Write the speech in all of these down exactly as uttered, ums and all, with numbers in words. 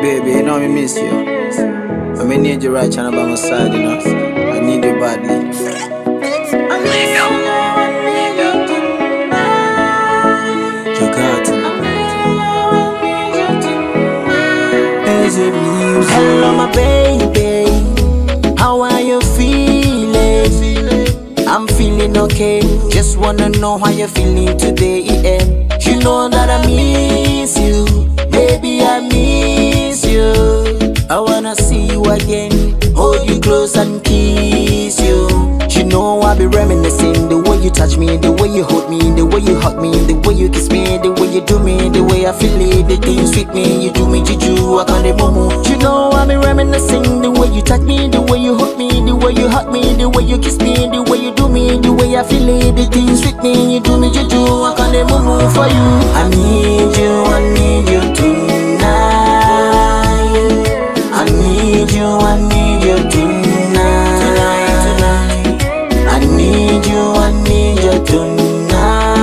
Baby, you know me miss you. I may need you right channel by my side, you know. I need you badly. Hello my baby, how are you feeling? I'm feeling okay, just wanna know how you're feeling today, yeah. You know that I miss you, baby I miss you. I wanna see you again, hold you close and kiss you. You know I be reminiscing, the way you touch me, the way you hold me, the way you hug me, the way you kiss me, the way you do me, the way I feel it, the things sweet me, you do me juju, I can't move. You know I be reminiscing, the way you touch me, the way you hold me, the way you hug me, the way you kiss me, the way you do me, the way I feel it, the things sweet me, you do me juju, I can't move for you. I need you, I need you tonight. I need you, I need you tonight. I need you, I need you tonight.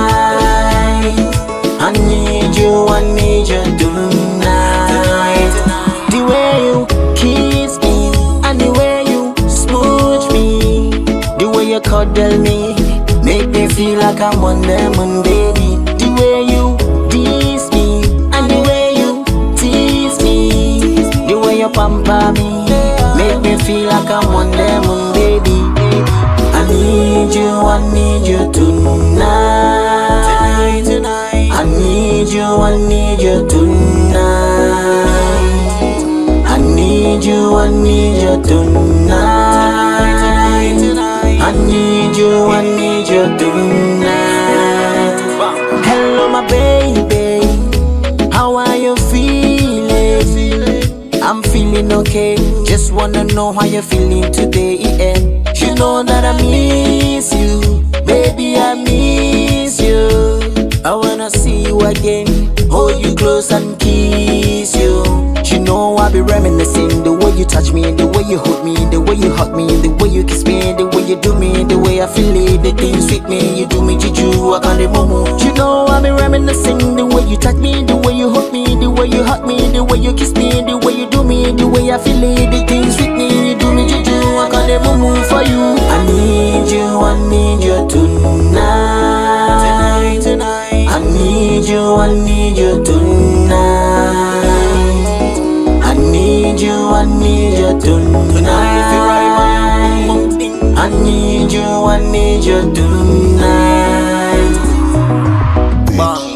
I need you, I need you tonight. The way you kiss me, and the way you smooch me, the way you cuddle me, make me feel like I'm on the moon, baby. The way you tease me, and the way you tease me, the way you pamper me, make me feel like I'm on the moon, baby. I need you, I need you tonight. I need you, I need you tonight. I need you, I need you tonight. I need you, I need you tonight. Hello my baby, how are you feeling? I'm feeling okay, just wanna know how you're feeling today, yeah. You know that I miss you, baby I miss you. I wanna see you again, hold you close and kiss you. You know I be reminiscing, the way you touch me, the way you hold me, the way you hug me, the way you kiss me, the way you do me, the way I feel it, the things sweet me, you do me juju, I can't move. You know I be reminiscing, the way you touch me, the way you hold me, the way you hug me, the way you kiss me, the way you do me, the way I feel it, the things sweet me, you do me juju, I can't move for you. I need you, I need you tonight. Tonight, tonight. I need you, I need you tonight. I need you, I need you tonight. I need you, I need you tonight. Bang.